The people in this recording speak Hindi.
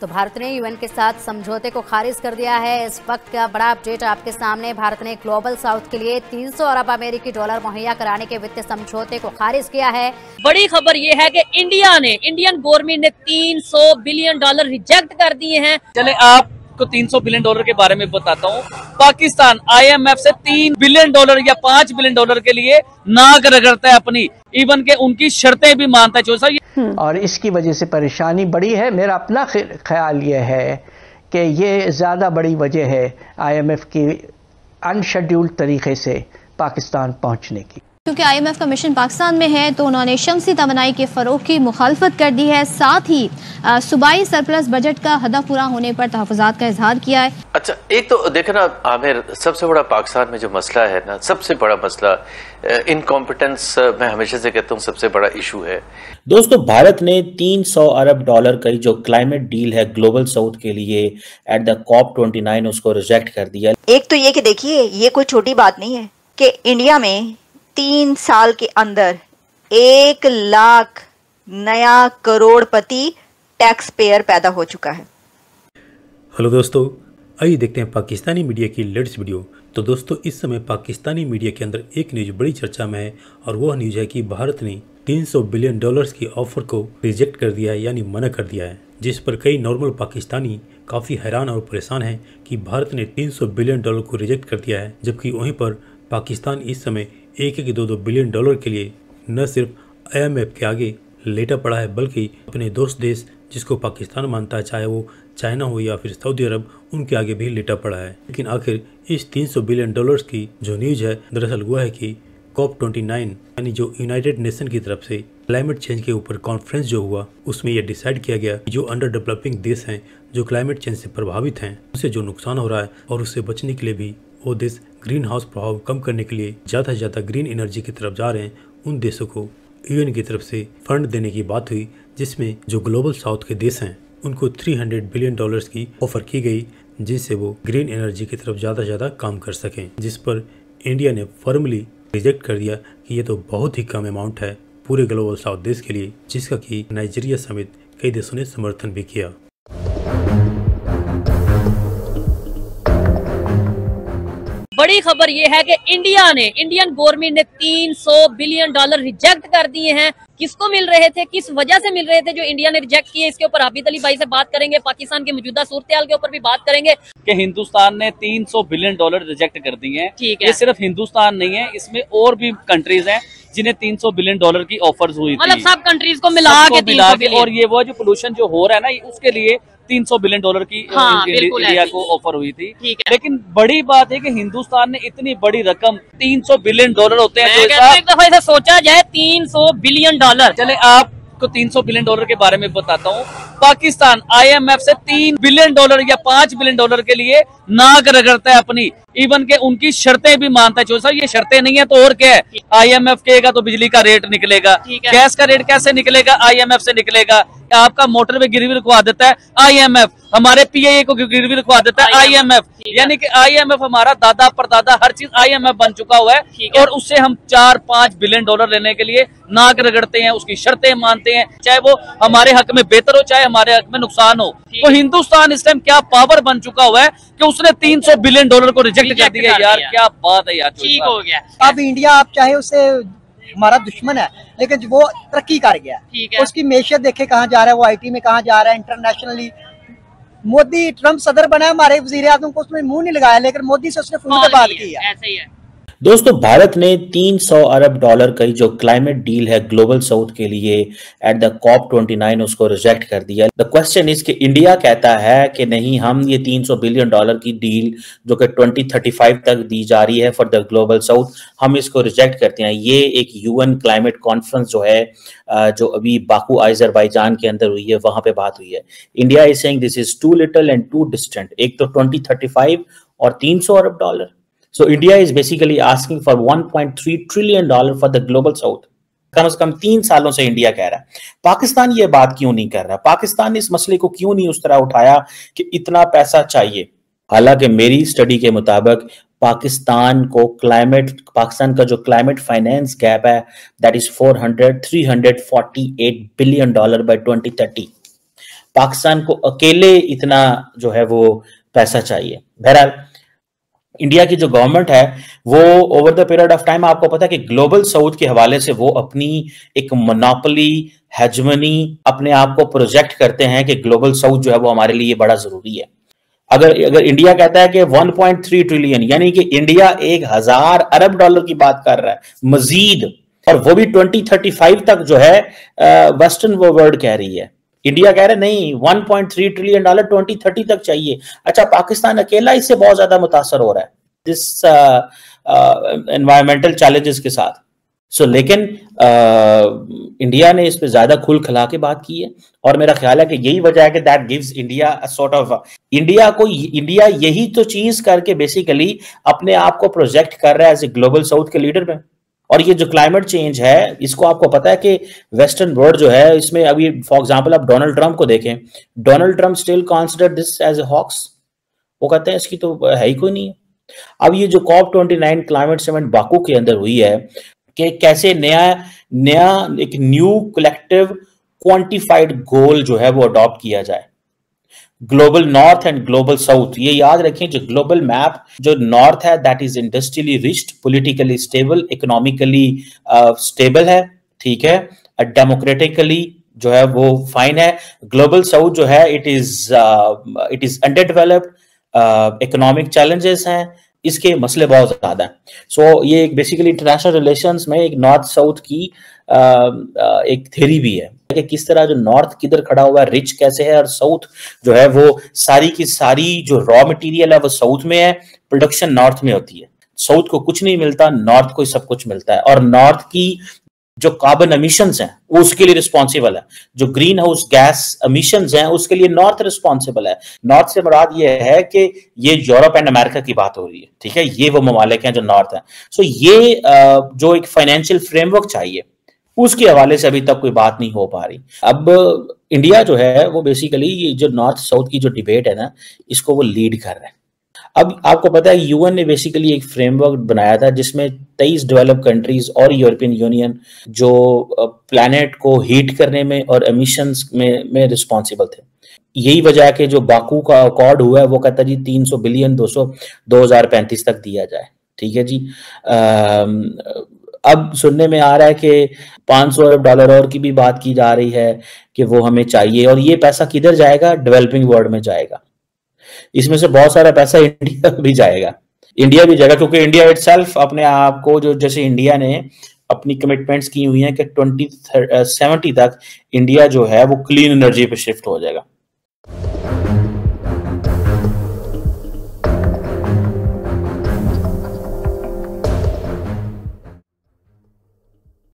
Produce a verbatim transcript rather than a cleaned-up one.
तो भारत ने यूएन के साथ समझौते को खारिज कर दिया है। इस वक्त का बड़ा अपडेट आपके सामने। भारत ने ग्लोबल साउथ के लिए तीन सौ अरब अमेरिकी डॉलर मुहैया कराने के वित्तीय समझौते को खारिज किया है। बड़ी खबर ये है कि इंडिया ने इंडियन गवर्नमेंट ने तीन सौ बिलियन डॉलर रिजेक्ट कर दिए हैं। चले आपको तीन सौ बिलियन डॉलर के बारे में बताता हूँ। पाकिस्तान आईएमएफ से तीन बिलियन डॉलर या पांच बिलियन डॉलर के लिए नाक रगड़ता है अपनी, इवन के उनकी शर्तें भी मानता है। जो सर और इसकी वजह से परेशानी बड़ी है। मेरा अपना ख्याल ये है कि ये ज़्यादा बड़ी वजह है आईएमएफ की अनशेड्यूल्ड तरीके से पाकिस्तान पहुंचने की। क्योंकि आईएमएफ का मिशन पाकिस्तान में है तो उन्होंने शमसी तवानाई के फरोग की मुखालफत कर दी है। साथ ही सूबाई सरप्लस बजट का हदफ पूरा होने पर तहफ़्फ़ुज़ात का इजहार किया है। अच्छा, एक तो देखे ना आमिर, सबसे बड़ा पाकिस्तान में जो मसला है ना, सबसे बड़ा मसला इनकॉम्पिटेंस, मैं हमेशा से कहता हूँ सबसे बड़ा इशू है। दोस्तों, भारत ने तीन सौ अरब डॉलर का जो क्लाइमेट डील है ग्लोबल साउथ के लिए at the COP twenty nine, उसको रिजेक्ट कर दिया। एक तो ये कि देखिए, ये कोई छोटी बात नहीं है कि इंडिया में तीन साल के अंदर एक लाख नया करोड़पति टैक्स पेयर पैदा हो चुका है। हेलो दोस्तों, आइए देखते हैं पाकिस्तानी मीडिया की लेटेस्ट वीडियो। तो दोस्तों, इस समय पाकिस्तानी मीडिया के अंदर एक न्यूज़ बड़ी चर्चा में है और वह न्यूज़ है कि भारत ने तीन सौ बिलियन डॉलर्स की ऑफर को रिजेक्ट कर दिया है, यानी मना कर दिया है, जिस पर कई नॉर्मल पाकिस्तानी काफ़ी हैरान और परेशान हैं कि भारत ने तीन सौ बिलियन डॉलर को रिजेक्ट कर दिया है, जबकि वहीं पर पाकिस्तान इस समय एक एक दो दो बिलियन डॉलर के लिए न सिर्फ आईएमएफ के आगे लेटा पड़ा है, बल्कि अपने दोस्त देश जिसको पाकिस्तान मानता है, चाहे वो चाइना हो या फिर सऊदी अरब, उनके आगे भी लेटा पड़ा है। लेकिन आखिर इस तीन सौ बिलियन डॉलर्स की जो न्यूज़ है, दरअसल हुआ है कि कॉप ट्वेंटी नाइन यानी जो यूनाइटेड नेशन की तरफ से क्लाइमेट चेंज के ऊपर कॉन्फ्रेंस जो हुआ, उसमें यह डिसाइड किया गया कि जो अंडर डेवलपिंग देश हैं, जो क्लाइमेट चेंज से प्रभावित हैं, उनसे जो नुकसान हो रहा है और उससे बचने के लिए भी वो देश ग्रीन हाउस प्रभाव कम करने के लिए ज़्यादा से ज़्यादा ग्रीन एनर्जी की तरफ जा रहे हैं, उन देशों को यूएन की तरफ से फंड देने की बात हुई, जिसमें जो ग्लोबल साउथ के देश हैं उनको तीन सौ बिलियन डॉलर्स की ऑफर की गई, जिससे वो ग्रीन एनर्जी की तरफ ज़्यादा से ज़्यादा काम कर सकें, जिस पर इंडिया ने फॉर्मली रिजेक्ट कर दिया कि ये तो बहुत ही कम अमाउंट है पूरे ग्लोबल साउथ देश के लिए, जिसका कि नाइजीरिया समेत कई देशों ने समर्थन भी किया। बड़ी खबर ये है कि इंडिया ने इंडियन गवर्नमेंट ने तीन सौ बिलियन डॉलर रिजेक्ट कर दिए हैं। किसको मिल रहे थे, किस वजह से मिल रहे थे जो इंडिया ने रिजेक्ट किए, इसके ऊपर आबिद अली भाई से बात करेंगे। पाकिस्तान की मौजूदा सूरत-ए-हाल के ऊपर भी बात करेंगे कि हिंदुस्तान ने तीन सौ बिलियन डॉलर रिजेक्ट कर दिए हैं। ठीक है, ये सिर्फ हिंदुस्तान नहीं है, इसमें और भी कंट्रीज हैं जिन्हें तीन सौ बिलियन डॉलर की ऑफर्स हुई थी, मतलब सब कंट्रीज को मिला के तीन सौ बिलियन। और ये वो जो पोल्यूशन जो हो रहा है ना, उसके लिए तीन सौ बिलियन डॉलर की हाँ, इंडिया को ऑफर हुई थी। ठीक है, लेकिन बड़ी बात है कि हिंदुस्तान ने इतनी बड़ी रकम तीन सौ बिलियन डॉलर होते हैं, एक दफा इसे सोचा जाए तीन सौ बिलियन डॉलर। चले आपको तीन सौ बिलियन डॉलर के बारे में बताता हूँ। पाकिस्तान आईएमएफ से तीन बिलियन डॉलर या पांच बिलियन डॉलर के लिए नाक रगड़ता है अपनी, इवन के उनकी शर्तें भी मानता है। जो सर ये शर्तें नहीं है तो और क्या है? आईएमएफ कहेगा तो बिजली का रेट निकलेगा, गैस का रेट कैसे निकलेगा? आईएमएफ से निकलेगा। आपका मोटर पे गिरवी रखवा देता है आईएमएफ, हमारे पीआईए को गिरवी रखवा देता है आईएमएफ, यानी कि आईएमएफ हमारा दादा परदादा हर चीज आईएमएफ बन चुका हुआ है, और उससे हम चार पांच बिलियन डॉलर लेने के लिए नाक रगड़ते हैं, उसकी शर्तें मानते हैं, चाहे वो हमारे हक में बेहतर हो चाहे हमारे हक में नुकसान हो। तो हिंदुस्तान इस टाइम क्या पावर बन चुका हुआ है कि उसने तीन सौ बिलियन डॉलर को रिजेक्ट कर दिया। यार क्या बात है यार, ठीक हो गया। अब इंडिया, आप चाहे उसे हमारा दुश्मन है, लेकिन वो तरक्की कर गया, उसकी मैशियत देखे कहाँ जा रहा है, वो आईटी में कहाँ जा रहा है, इंटरनेशनली। मोदी, ट्रम्प सदर बना है, हमारे वजीर आजम को उसने मुंह नहीं लगाया, लेकिन मोदी से उसने फोन पे बात की है। ऐसे ही है। दोस्तों, भारत ने तीन सौ अरब डॉलर का जो क्लाइमेट डील है ग्लोबल साउथ के लिए at the COP twenty nine, उसको रिजेक्ट कर दिया। द क्वेश्चन इज कि इंडिया कहता है कि नहीं, हम ये तीन सौ बिलियन डॉलर की डील जो कि ट्वेंटी थर्टी फाइव तक दी जा रही है फॉर द ग्लोबल साउथ, हम इसको रिजेक्ट करते हैं। ये एक यूएन क्लाइमेट कॉन्फ्रेंस जो है, जो अभी बाकू अजरबैजान के अंदर हुई है, वहां पे बात हुई है। India is saying this is too little and too distant. एक तो ट्वेंटी थर्टी फाइव और तीन सौ अरब dollar. So India is basically asking for one point three trillion dollar for the global south. कम से कम तीन सालों से इंडिया कह रहा है। पाकिस्तान ये बात क्यों नहीं कर रहा? पाकिस्तान ने इस मसले को क्यों नहीं उस तरह उठाया कि इतना पैसा चाहिए? हालांकि मेरी स्टडी के मुताबिक पाकिस्तान को क्लाइमेट पाकिस्तान का जो क्लाइमेट फाइनेंस गैप है, that is four hundred three hundred forty eight billion dollar by twenty thirty. Pakistan को अकेले इतना जो है वो पैसा चाहिए। बहरहाल इंडिया की जो गवर्नमेंट है वो over the period of time आपको पता है कि ग्लोबल साउथ के हवाले से वो अपनी एक मोनोपोली हेजमनी अपने आप को प्रोजेक्ट करते हैं कि ग्लोबल साउथ जो है वो हमारे लिए बड़ा जरूरी है। अगर अगर इंडिया कहता है कि वन पॉइंट थ्री ट्रिलियन यानी कि इंडिया एक हजार अरब डॉलर की बात कर रहा है मजीद, और वो भी ट्वेंटी थर्टी फाइव तक जो है वेस्टर्न वर्ल्ड कह रही है, इंडिया कह रहा है नहीं one point three trillion dollar twenty thirty तक चाहिए। अच्छा, पाकिस्तान अकेला इससे बहुत ज्यादा मुतासर हो रहा है दिस एनवायरमेंटल चैलेंजेस के साथ। सो so, लेकिन uh, इंडिया ने इस पे ज्यादा खुल खिला के बात की है, और मेरा ख्याल है कि यही वजह है कि that gives India a sort of India को इंडिया यही तो चीज करके बेसिकली अपने आप को प्रोजेक्ट कर रहा है एज ए ग्लोबल साउथ के लीडर में। और ये जो क्लाइमेट चेंज है इसको आपको पता है कि वेस्टर्न वर्ल्ड जो है इसमें अभी फॉर एग्जांपल आप डोनाल्ड ट्रंप को देखें, Donald Trump still consider this as a hoax, वो कहते हैं इसकी तो है ही कोई नहीं है। अब ये जो COP twenty nine climate summit Baku के अंदर हुई है कि कैसे नया नया एक न्यू कलेक्टिव क्वांटिफाइड गोल जो है वो अडॉप्ट किया जाए, global north and global south. ये याद रखें जो ग्लोबल मैप जो नॉर्थ है that is industrially riched, politically stable, economically stable है, ठीक है, डेमोक्रेटिकली जो है वो फाइन है। ग्लोबल साउथ जो है it is it is underdeveloped, economic challenges हैं, इसके मसले बहुत ज्यादा हैं। सो so, ये एक बेसिकली इंटरनेशनल रिलेशंस में एक नॉर्थ साउथ की आ, आ, एक थ्योरी भी है कि किस तरह जो नॉर्थ किधर खड़ा हुआ है, रिच कैसे है, और साउथ जो है वो सारी की सारी जो रॉ मटेरियल है वो साउथ में है, प्रोडक्शन नॉर्थ में होती है। साउथ को कुछ नहीं मिलता, नॉर्थ को ही सब कुछ मिलता है। और नॉर्थ की जो कार्बन एमिशंस हैं वो उसके लिए रिस्पॉन्सिबल है, जो ग्रीन हाउस गैस एमिशंस हैं उसके लिए नॉर्थ रिस्पॉन्सिबल है। नॉर्थ से मुराद ये है कि ये यूरोप एंड अमेरिका की बात हो रही है, ठीक है, ये वो ममालिक हैं जो नॉर्थ हैं। सो ये जो एक फाइनेंशियल फ्रेमवर्क चाहिए उसके हवाले से अभी तक कोई बात नहीं हो पा रही। अब इंडिया जो है वो बेसिकली ये जो नॉर्थ साउथ की जो डिबेट है ना इसको वो लीड कर रहा है। अब आपको पता है यूएन ने बेसिकली एक फ्रेमवर्क बनाया था जिसमें तेईस डेवलप कंट्रीज और यूरोपियन यूनियन जो प्लैनेट को हीट करने में और एमिशंस में में रिस्पॉन्सिबल थे। यही वजह है कि जो बाकू का अकॉर्ड हुआ है वो कहता है जी तीन सौ बिलियन दो सौ दो हजार पैंतीस तक दिया जाए, ठीक है जी। आ, अब सुनने में आ रहा है कि पाँच सौ अरब डॉलर और की भी बात की जा रही है कि वो हमें चाहिए, और ये पैसा किधर जाएगा, डेवलपिंग वर्ल्ड में जाएगा। इसमें से बहुत सारा पैसा इंडिया भी जाएगा, इंडिया भी जाएगा, क्योंकि इंडिया इटसेल्फ अपने आप को जो जैसे इंडिया ने अपनी कमिटमेंट्स की हुई हैं कि ट्वेंटी सेवेंटी तक इंडिया जो है वो क्लीन एनर्जी पे शिफ्ट हो जाएगा।